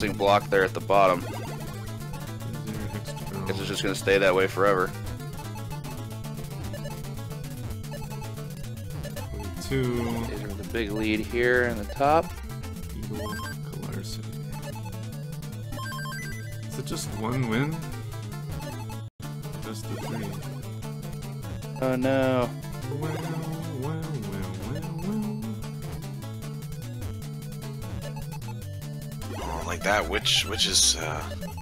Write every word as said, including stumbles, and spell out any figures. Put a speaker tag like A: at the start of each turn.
A: block there at the bottom. Guess it's just gonna stay that way forever.
B: Two.
A: These are the big lead here in the top.
B: Eagle, Calarcity. Is it just one win? Just the three.
A: Oh no.
B: Well, well, well, well, well.
C: Oh, like that. Which which is uh,